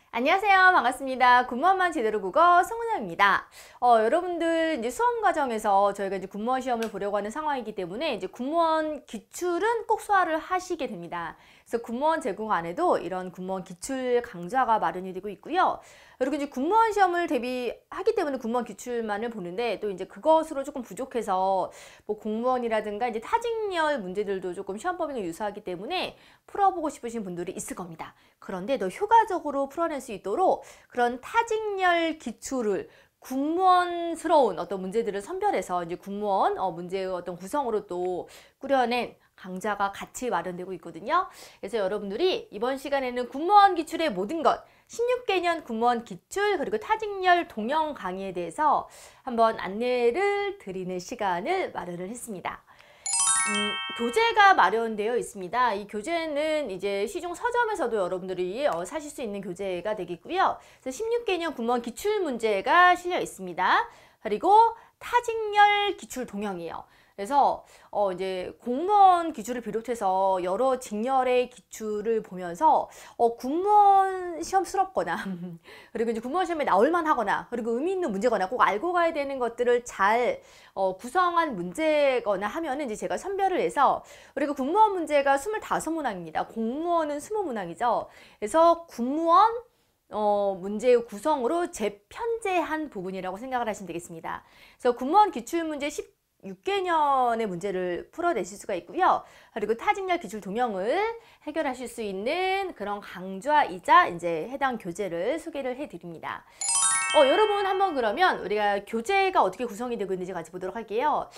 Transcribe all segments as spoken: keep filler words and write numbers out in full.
안녕하세요. 반갑습니다. 군무원만 제대로 국어 송은영입니다. 어, 여러분들 이제 수험 과정에서 저희가 이제 군무원 시험을 보려고 하는 상황이기 때문에 이제 군무원 기출은 꼭 소화를 하시게 됩니다. 그래서 군무원 제공 안에도 이런 군무원 기출 강좌가 마련이 되고 있고요. 그리고 이제 군무원 시험을 대비하기 때문에 군무원 기출만을 보는데 또 이제 그것으로 조금 부족해서 뭐 공무원이라든가 이제 타직열 문제들도 조금 시험 범위가 유사하기 때문에 풀어보고 싶으신 분들이 있을 겁니다. 그런데 더 효과적으로 풀어낼 수 있도록 그런 타직열 기출을 군무원스러운 어떤 문제들을 선별해서 이제 군무원 어, 문제의 어떤 구성으로 또 꾸려낸 강좌가 같이 마련되고 있거든요. 그래서 여러분들이 이번 시간에는 군무원 기출의 모든 것, 십육 개년 군무원 기출 그리고 타직열 동영 강의에 대해서 한번 안내를 드리는 시간을 마련을 했습니다. 음, 교재가 마련되어 있습니다. 이 교재는 이제 시중 서점에서도 여러분들이 어, 사실 수 있는 교재가 되겠고요. 그래서 십육 개년 군무원 기출 문제가 실려 있습니다. 그리고 타직열 기출 동영이에요. 그래서 어 이제 공무원 기출을 비롯해서 여러 직렬의 기출을 보면서 어 군무원 시험스럽거나 그리고 이제 군무원 시험에 나올만 하거나 그리고 의미 있는 문제거나 꼭 알고 가야 되는 것들을 잘 어 구성한 문제거나 하면은 이제 제가 선별을 해서 그리고 군무원 문제가 스물다섯 문항입니다. 공무원은 이십 문항이죠. 그래서 군무원 어, 문제의 구성으로 재편제한 부분이라고 생각을 하시면 되겠습니다. 그래서 군무원 기출문제 십육 개년의 문제를 풀어내실 수가 있고요. 그리고 타직열 기출 동영을 해결하실 수 있는 그런 강좌이자 이제 해당 교재를 소개를 해드립니다. 어, 여러분 한번 그러면 우리가 교재가 어떻게 구성이 되고 있는지 같이 보도록 할게요.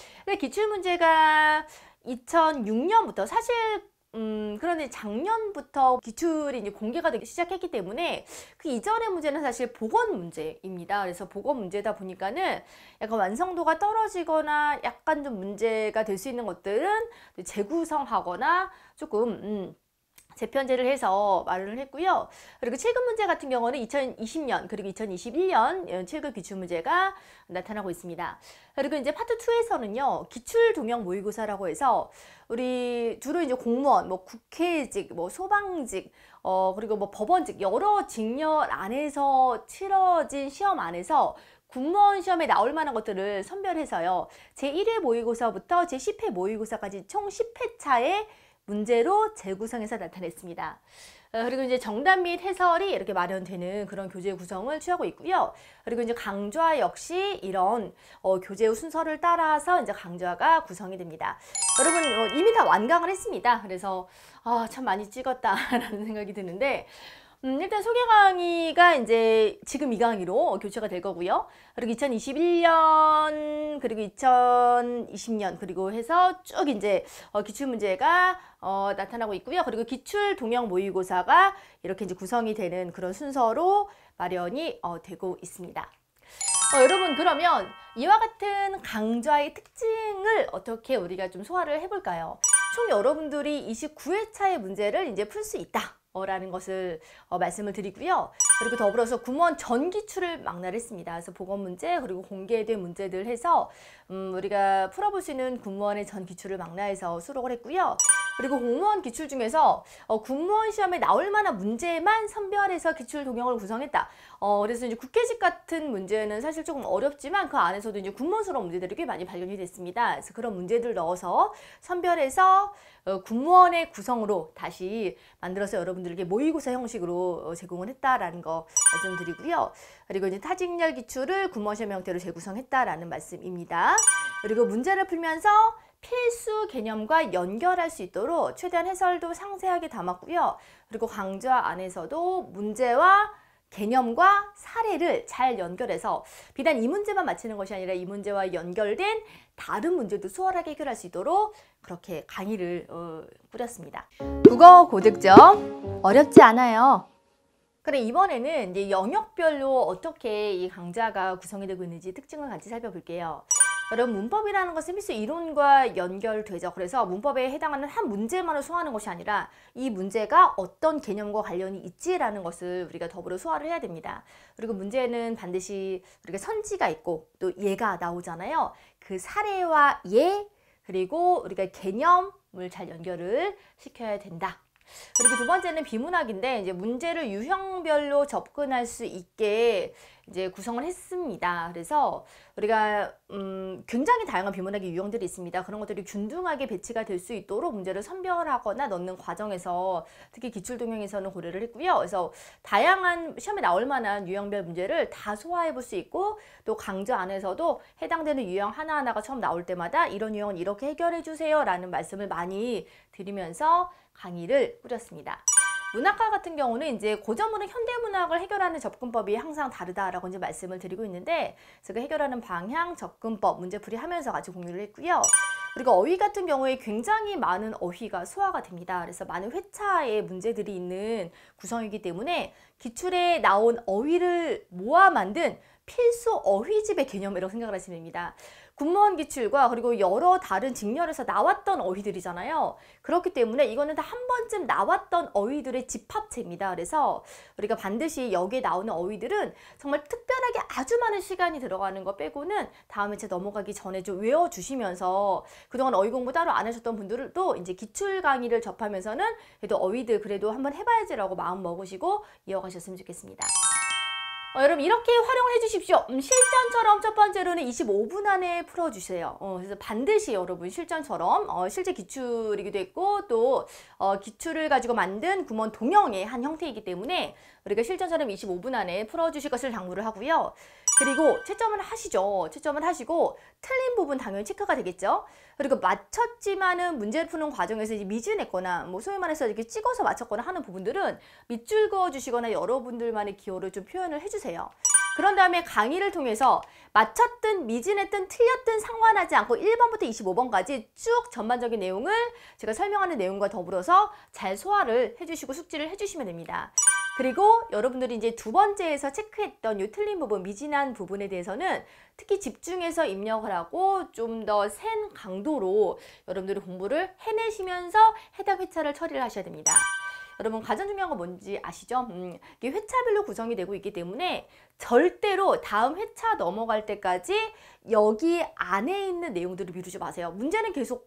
기출문제가 이천육 년부터 사실 음, 그런데 작년부터 기출이 이제 공개가 되기 시작했기 때문에 그 이전의 문제는 사실 보건 문제입니다. 그래서 보건 문제다 보니까는 약간 완성도가 떨어지거나 약간 좀 문제가 될 수 있는 것들은 재구성하거나 조금 음, 재편제를 해서 마련을 했고요. 그리고 칠 급 문제 같은 경우는 이천이십 년 그리고 이천이십일 년 칠 급 기출 문제가 나타나고 있습니다. 그리고 이제 파트 이에서는요. 기출 동영 모의고사라고 해서 우리 주로 이제 공무원, 뭐 국회직, 뭐 소방직, 어 그리고 뭐 법원직 여러 직렬 안에서 치러진 시험 안에서 군무원 시험에 나올 만한 것들을 선별해서요. 제일 회 모의고사부터 제십 회 모의고사까지 총 십 회차의 문제로 재구성해서 나타냈습니다. 어, 그리고 이제 정답 및 해설이 이렇게 마련되는 그런 교재 구성을 취하고 있고요. 그리고 이제 강좌 역시 이런 어, 교재의 순서를 따라서 이제 강좌가 구성이 됩니다. 여러분 어, 이미 다 완강을 했습니다. 그래서 아, 참 많이 찍었다라는 생각이 드는데 음, 일단 소개 강의가 이제 지금 이 강의로 교체가 될 거고요. 그리고 이천이십일 년 그리고 이천이십 년 그리고 해서 쭉 이제 어, 기출 문제가 어, 나타나고 있고요. 그리고 기출 동영 모의고사가 이렇게 이제 구성이 되는 그런 순서로 마련이 어, 되고 있습니다. 어, 여러분 그러면 이와 같은 강좌의 특징을 어떻게 우리가 좀 소화를 해볼까요? 총 여러분들이 이십구 회차의 문제를 이제 풀 수 있다. 라는 것을 어, 말씀을 드리고요. 그리고 더불어서 군무원 전 기출을 망라했습니다. 그래서 보건 문제 그리고 공개된 문제들 해서 음, 우리가 풀어볼 수 있는 군무원의 전 기출을 망라해서 수록을 했고요. 그리고 공무원 기출 중에서 어, 군무원 시험에 나올 만한 문제만 선별해서 기출 동영을 구성했다. 어, 그래서 이제 국회직 같은 문제는 사실 조금 어렵지만 그 안에서도 이제 군무원스러운 문제들이 꽤 많이 발견이 됐습니다. 그래서 그런 문제들 넣어서 선별해서 어, 군무원의 구성으로 다시 만들어서 여러분들에게 모의고사 형식으로 어, 제공을 했다라는 거 말씀드리고요. 그리고 이제 타직열 기출을 군무원 시험 형태로 재구성했다라는 말씀입니다. 그리고 문제를 풀면서 필수 개념과 연결할 수 있도록 최대한 해설도 상세하게 담았고요. 그리고 강좌 안에서도 문제와 개념과 사례를 잘 연결해서 비단 이 문제만 맞히는 것이 아니라 이 문제와 연결된 다른 문제도 수월하게 해결할 수 있도록 그렇게 강의를 어, 꾸렸습니다. 국어 고득점 어렵지 않아요. 그래 이번에는 이제 영역별로 어떻게 이 강좌가 구성이 되고 있는지 특징을 같이 살펴볼게요. 여러분 문법이라는 것은 필수 이론과 연결되죠. 그래서 문법에 해당하는 한 문제만을 소화하는 것이 아니라 이 문제가 어떤 개념과 관련이 있지라는 것을 우리가 더불어 소화를 해야 됩니다. 그리고 문제는 반드시 우리가 선지가 있고 또 예가 나오잖아요. 그 사례와 예 그리고 우리가 개념을 잘 연결을 시켜야 된다. 그리고 두 번째는 비문학인데 이제 문제를 유형별로 접근할 수 있게 이제 구성을 했습니다. 그래서 우리가 음 굉장히 다양한 비문학의 유형들이 있습니다. 그런 것들이 균등하게 배치가 될 수 있도록 문제를 선별하거나 넣는 과정에서 특히 기출동형에서는 고려를 했고요. 그래서 다양한 시험에 나올 만한 유형별 문제를 다 소화해 볼 수 있고 또 강좌 안에서도 해당되는 유형 하나하나가 처음 나올 때마다 이런 유형은 이렇게 해결해 주세요 라는 말씀을 많이 드리면서 강의를 꾸렸습니다. 문학과 같은 경우는 이제 고전문학, 현대문학을 해결하는 접근법이 항상 다르다라고 이제 말씀을 드리고 있는데 제가 해결하는 방향, 접근법, 문제풀이 하면서 같이 공유를 했고요. 그리고 어휘 같은 경우에 굉장히 많은 어휘가 소화가 됩니다. 그래서 많은 회차의 문제들이 있는 구성이기 때문에 기출에 나온 어휘를 모아 만든 필수 어휘집의 개념이라고 생각을 하시면 됩니다. 군무원 기출과 그리고 여러 다른 직렬에서 나왔던 어휘들이잖아요. 그렇기 때문에 이거는 다 한 번쯤 나왔던 어휘들의 집합체입니다. 그래서 우리가 반드시 여기에 나오는 어휘들은 정말 특별하게 아주 많은 시간이 들어가는 거 빼고는 다음 회차 넘어가기 전에 좀 외워주시면서 그동안 어휘 공부 따로 안 하셨던 분들도 이제 기출 강의를 접하면서는 그래도 어휘들 그래도 한번 해봐야지라고 마음 먹으시고 이어가셨으면 좋겠습니다. 어, 여러분 이렇게 활용을 해주십시오. 음, 실전처럼 첫 번째로는 이십오 분 안에 풀어주세요. 어, 그래서 반드시 여러분 실전처럼 어, 실제 기출이기도 했고 또 어, 기출을 가지고 만든 구몬 동형의 한 형태이기 때문에 우리가 실전처럼 이십오 분 안에 풀어주실 것을 당부를 하고요. 그리고 채점을 하시죠. 채점을 하시고 틀린 부분 당연히 체크가 되겠죠. 그리고 맞췄지만은 문제를 푸는 과정에서 이제 미진했거나 뭐 소위 말해서 이렇게 찍어서 맞췄거나 하는 부분들은 밑줄 그어 주시거나 여러분들만의 기호를 좀 표현을 해주세요. 그런 다음에 강의를 통해서 맞췄든 미진했든 틀렸든 상관하지 않고 일 번부터 이십오 번까지 쭉 전반적인 내용을 제가 설명하는 내용과 더불어서 잘 소화를 해주시고 숙지를 해주시면 됩니다. 그리고 여러분들이 이제 두 번째에서 체크했던 이 틀린 부분, 미진한 부분에 대해서는 특히 집중해서 입력을 하고 좀 더 센 강도로 여러분들이 공부를 해내시면서 해당 회차를 처리를 하셔야 됩니다. 여러분 가장 중요한 건 뭔지 아시죠? 음, 이게 회차별로 구성이 되고 있기 때문에 절대로 다음 회차 넘어갈 때까지 여기 안에 있는 내용들을 미루지 마세요. 문제는 계속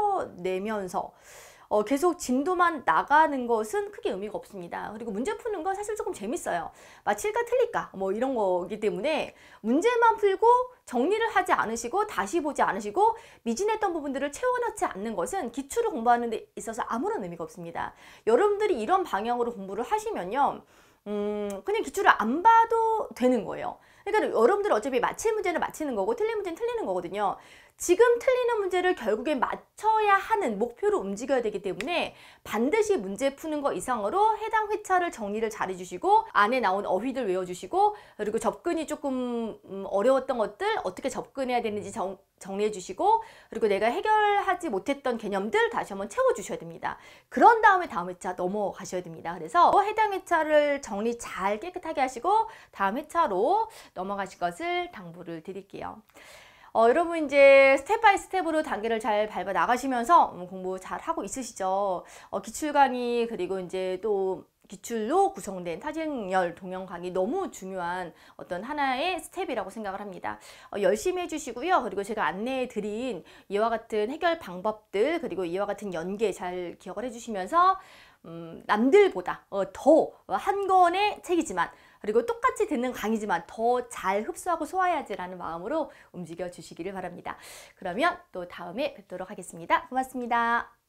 풀어내면서 어, 계속 진도만 나가는 것은 크게 의미가 없습니다. 그리고 문제 푸는 건 사실 조금 재밌어요. 맞힐까 틀릴까 뭐 이런 거기 때문에 문제만 풀고 정리를 하지 않으시고 다시 보지 않으시고 미진했던 부분들을 채워넣지 않는 것은 기출을 공부하는 데 있어서 아무런 의미가 없습니다. 여러분들이 이런 방향으로 공부를 하시면요. 음, 그냥 기출을 안 봐도 되는 거예요. 그러니까 여러분들 어차피 맞힐 문제는 맞히는 거고 틀린 문제는 틀리는 거거든요. 지금 틀리는 문제를 결국에 맞춰야 하는 목표로 움직여야 되기 때문에 반드시 문제 푸는 거 이상으로 해당 회차를 정리를 잘 해주시고 안에 나온 어휘들 외워주시고 그리고 접근이 조금 어려웠던 것들 어떻게 접근해야 되는지 정, 정리해 주시고 그리고 내가 해결하지 못했던 개념들 다시 한번 채워주셔야 됩니다. 그런 다음에 다음 회차 넘어가셔야 됩니다. 그래서 해당 회차를 정리 잘 깨끗하게 하시고 다음 회차로 넘어가실 것을 당부를 드릴게요. 어, 여러분 이제 스텝 바이 스텝으로 단계를 잘 밟아 나가시면서 공부 잘 하고 있으시죠? 어, 기출 강의 그리고 이제 또 기출로 구성된 타진열 동영 강의 너무 중요한 어떤 하나의 스텝이라고 생각을 합니다. 어, 열심히 해주시고요. 그리고 제가 안내해 드린 이와 같은 해결 방법들 그리고 이와 같은 연계 잘 기억을 해주시면서 음, 남들보다 어, 더 한 권의 책이지만 그리고 똑같이 듣는 강의지만 더 잘 흡수하고 소화해야지라는 마음으로 움직여 주시기를 바랍니다. 그러면 또 다음에 뵙도록 하겠습니다. 고맙습니다.